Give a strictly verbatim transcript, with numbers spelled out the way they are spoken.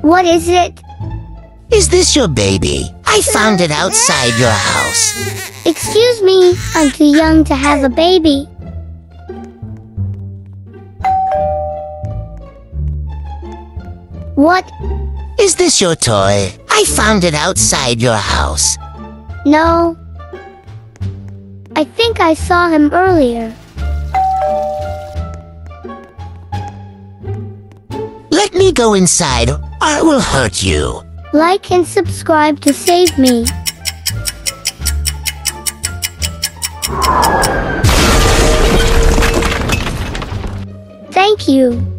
What is it? Is this your baby? I found it outside your house. Excuse me, I'm too young to have a baby. What? Is this your toy? I found it outside your house. No. I think I saw him earlier. Let me go inside, or I will hurt you. Like and subscribe to save me. Thank you.